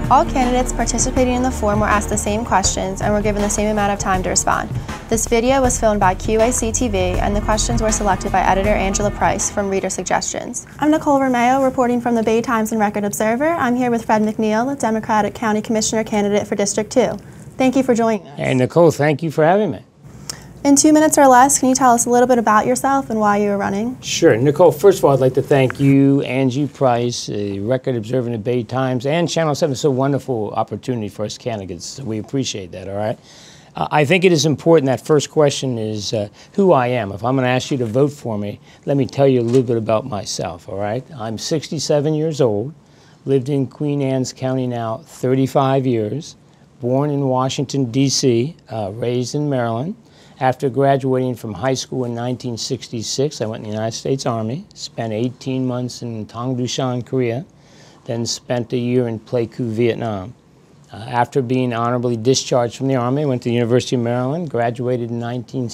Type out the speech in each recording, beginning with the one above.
All candidates participating in the forum were asked the same questions and were given the same amount of time to respond. This video was filmed by QAC-TV, and the questions were selected by editor Angela Price from Reader Suggestions. I'm Nicole Romeo, reporting from the Bay Times and Record Observer. I'm here with Fred McNeil, the Democratic County Commissioner candidate for District 2. Thank you for joining us. Hey, Nicole, thank you for having me. In 2 minutes or less, can you tell us a little bit about yourself and why you are running? Sure. Nicole, first of all, I'd like to thank you, Angie Price, the Record Observer, the Bay Times, and Channel 7. It's a wonderful opportunity for us candidates. So we appreciate that, all right? I think it is important, that first question is who I am. If I'm going to ask you to vote for me, let me tell you a little bit about myself, all right? I'm 67 years old, lived in Queen Anne's County now 35 years, born in Washington, D.C., raised in Maryland. After graduating from high school in 1966, I went in the United States Army, spent 18 months in Tongdushan, Korea, then spent a year in Pleiku, Vietnam. After being honorably discharged from the Army, I went to the University of Maryland, graduated in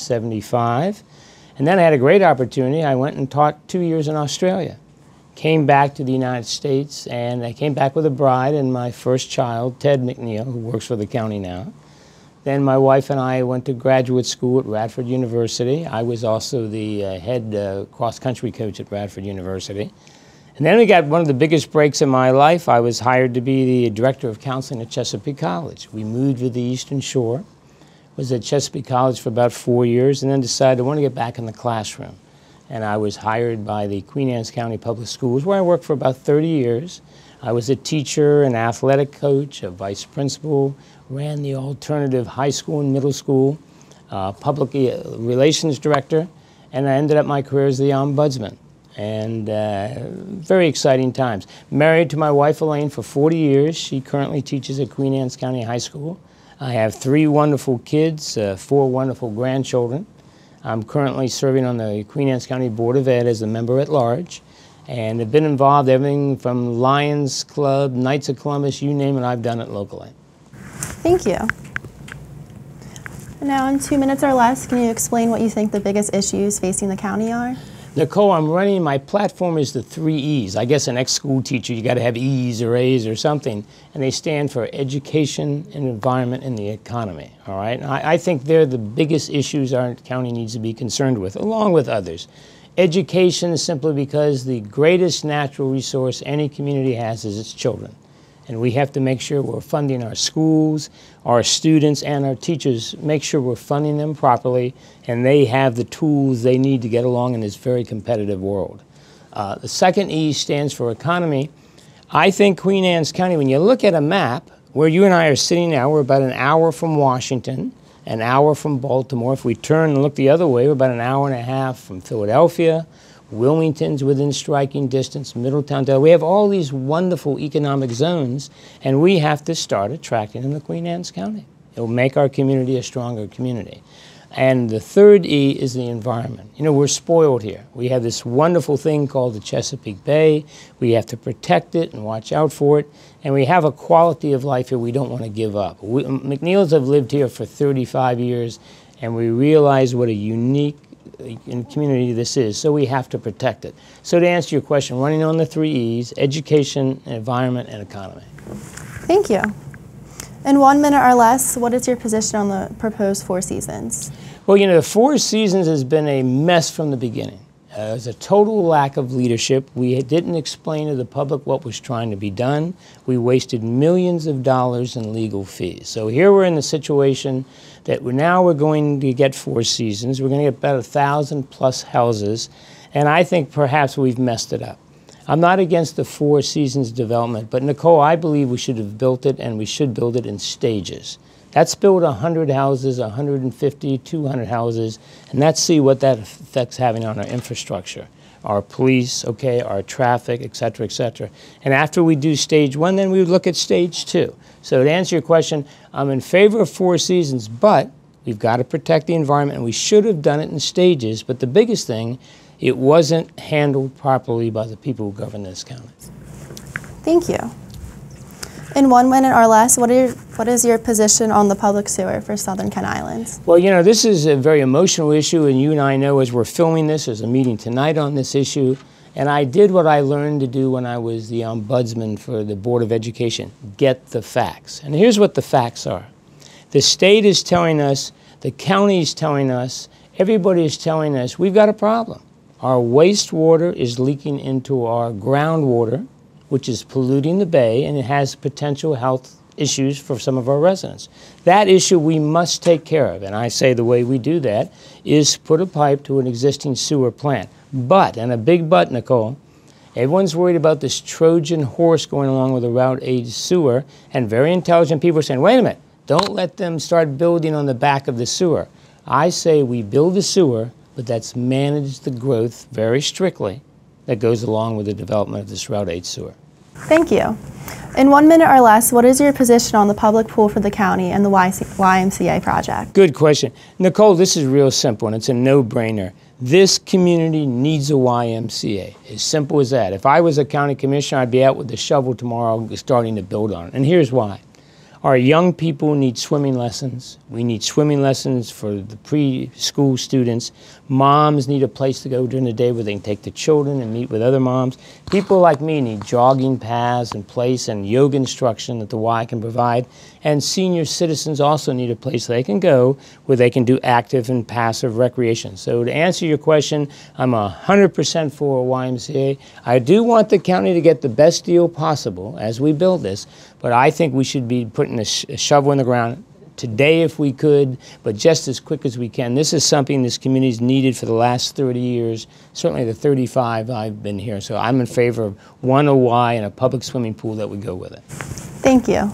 1975, and then I had a great opportunity. I went and taught 2 years in Australia. Came back to the United States, and I came back with a bride and my first child, Ted McNeil, who works for the county now. Then my wife and I went to graduate school at Radford University. I was also the head cross-country coach at Radford University. And then we got one of the biggest breaks in my life. I was hired to be the director of counseling at Chesapeake College. We moved to the Eastern Shore, was at Chesapeake College for about 4 years, and then decided I want to get back in the classroom. And I was hired by the Queen Anne's County Public Schools, where I worked for about 30 years. I was a teacher, an athletic coach, a vice principal, ran the alternative high school and middle school, public relations director, and I ended up my career as the ombudsman. And very exciting times. Married to my wife Elaine for 40 years. She currently teaches at Queen Anne's County High School. I have 3 wonderful kids, 4 wonderful grandchildren. I'm currently serving on the Queen Anne's County Board of Ed as a member at large. And have been involved everything from Lions Club, Knights of Columbus, you name it, I've done it locally. Thank you. Now, in 2 minutes or less, can you explain what you think the biggest issues facing the county are? Nicole, I'm running, my platform is the 3 E's. I guess an ex-school teacher, you got to have E's or A's or something, and they stand for education and environment and the economy, all right? And I think they're the biggest issues our county needs to be concerned with, along with others. Education, simply because the greatest natural resource any community has is its children. And we have to make sure we're funding our schools, our students, and our teachers, make sure we're funding them properly, and they have the tools they need to get along in this very competitive world. The second E stands for economy. I think Queen Anne's County, when you look at a map, where you and I are sitting now, we're about an hour from Washington, an hour from Baltimore. If we turn and look the other way, we're about an hour and a half from Philadelphia. Wilmington's within striking distance, Middletown, Delaware. We have all these wonderful economic zones, and we have to start attracting them to Queen Anne's County. It will make our community a stronger community. And the third E is the environment. You know, we're spoiled here. We have this wonderful thing called the Chesapeake Bay. We have to protect it and watch out for it. And we have a quality of life here we don't want to give up. McNeils have lived here for 35 years, and we realize what a unique community this is, so we have to protect it. So to answer your question, running on the 3 E's, education, environment, and economy. Thank you. In 1 minute or less, what is your position on the proposed 4 seasons? Well, you know, the 4 seasons has been a mess from the beginning. There's a total lack of leadership. We didn't explain to the public what was trying to be done. We wasted millions of dollars in legal fees. So here we're in the situation that we're going to get 4 seasons. We're going to get about 1,000 plus houses, and I think perhaps we've messed it up. I'm not against the 4 seasons development, but Nicole, I believe we should have built it, and we should build it in stages. Let's build 100 houses, 150, 200 houses, and let's see what that effect's having on our infrastructure, our police, okay, our traffic, et cetera, et cetera. And after we do stage 1, then we would look at stage 2. So to answer your question, I'm in favor of 4 seasons, but we've got to protect the environment, and we should have done it in stages. But the biggest thing, it wasn't handled properly by the people who govern this county. Thank you. In 1 minute or less, what is your position on the public sewer for Southern Kent Islands? Well, you know, this is a very emotional issue, and you and I know as we're filming this, there's a meeting tonight on this issue, And I did what I learned to do when I was the ombudsman for the Board of Education, get the facts. And here's what the facts are. The state is telling us, the county is telling us, everybody is telling us we've got a problem. Our wastewater is leaking into our groundwater, which is polluting the bay, and it has potential health issues for some of our residents. That issue we must take care of, and I say the way we do that is put a pipe to an existing sewer plant. But, and a big but, Nicole, everyone's worried about this Trojan horse going along with the Route 8 sewer, and very intelligent people are saying, wait a minute, don't let them start building on the back of the sewer. I say we build the sewer, but that's manage the growth very strictly that goes along with the development of this Route 8 sewer. Thank you. In 1 minute or less, what is your position on the public pool for the county and the YMCA project? Good question. Nicole, this is real simple, and it's a no-brainer. This community needs a YMCA, as simple as that. If I was a county commissioner, I'd be out with the shovel tomorrow starting to build on it. And here's why. Our young people need swimming lessons. We need swimming lessons for the preschool students. Moms need a place to go during the day where they can take the children and meet with other moms. People like me need jogging paths and place and yoga instruction that the Y can provide. And senior citizens also need a place they can go where they can do active and passive recreation. So to answer your question, I'm 100% for a YMCA. I do want the county to get the best deal possible as we build this, but I think we should be putting a shovel in the ground today if we could, but just as quick as we can. This is something this community's needed for the last 30 years, certainly the 35 I've been here. So I'm in favor of one OY and a public swimming pool that would go with it. Thank you.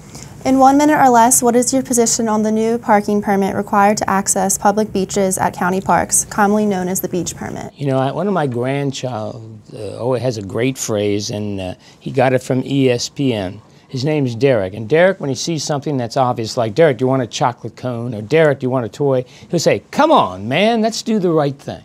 In 1 minute or less, what is your position on the new parking permit required to access public beaches at county parks, commonly known as the beach permit? You know, one of my grandchild has a great phrase, and he got it from ESPN. His name's Derek, and Derek, when he sees something that's obvious, like, Derek, do you want a chocolate cone? Or Derek, do you want a toy? He'll say, come on, man, let's do the right thing.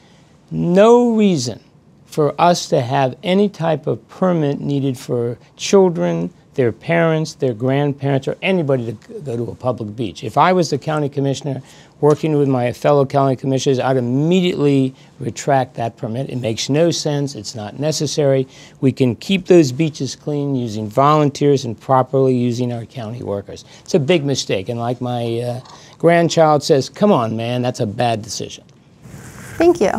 No reason for us to have any type of permit needed for children, their parents, their grandparents, or anybody to go to a public beach. If I was the county commissioner working with my fellow county commissioners, I'd immediately retract that permit. It makes no sense. It's not necessary. We can keep those beaches clean using volunteers and properly using our county workers. It's a big mistake, and like my grandchild says, come on, man, that's a bad decision. Thank you.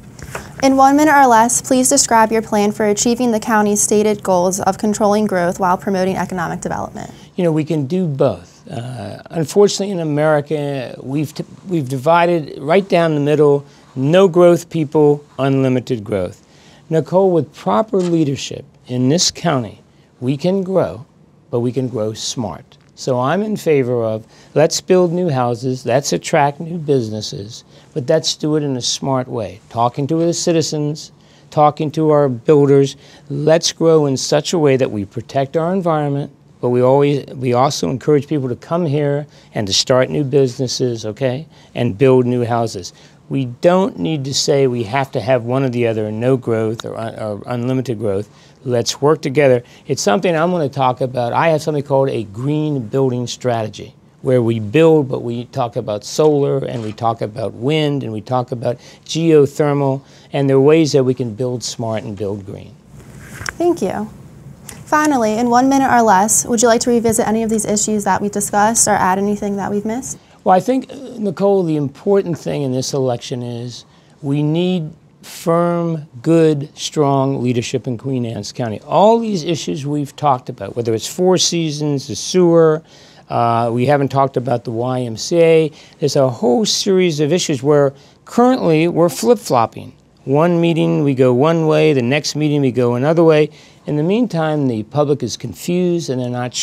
In 1 minute or less, please describe your plan for achieving the county's stated goals of controlling growth while promoting economic development. You know, we can do both. Unfortunately, in America, we've divided right down the middle, no growth people, unlimited growth. Nicole, with proper leadership in this county, we can grow, but we can grow smart. So I'm in favor of let's build new houses, let's attract new businesses, but let's do it in a smart way. Talking to the citizens, talking to our builders, let's grow in such a way that we protect our environment, but we also encourage people to come here and to start new businesses, okay, and build new houses. We don't need to say we have to have one or the other, no growth or unlimited growth. Let's work together. It's something I'm going to talk about. I have something called a green building strategy, where we build, but we talk about solar, and we talk about wind, and we talk about geothermal, and there are ways that we can build smart and build green. Thank you. Finally, in 1 minute or less, would you like to revisit any of these issues that we discussed or add anything that we've missed? Well, I think, Nicole, the important thing in this election is we need firm, good, strong leadership in Queen Anne's County. All these issues we've talked about, whether it's Four Seasons, the sewer, we haven't talked about the YMCA. There's a whole series of issues where currently we're flip-flopping. One meeting we go one way, the next meeting we go another way. In the meantime, the public is confused and they're not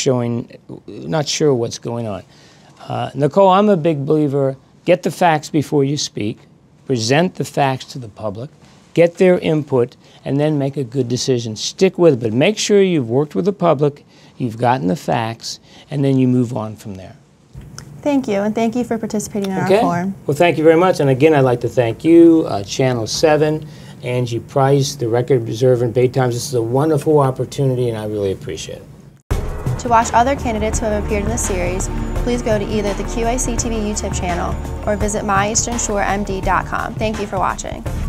sure what's going on. Nicole, I'm a big believer, get the facts before you speak, present the facts to the public, get their input, and then make a good decision. Stick with it, but make sure you've worked with the public, you've gotten the facts, and then you move on from there. Thank you, and thank you for participating in our forum. Well, thank you very much, and again, I'd like to thank you, Channel 7, Angie Price, the Record Observer in Bay Times. This is a wonderful opportunity, and I really appreciate it. To watch other candidates who have appeared in the series, please go to either the QAC TV YouTube channel or visit myeasternshoremd.com. Thank you for watching.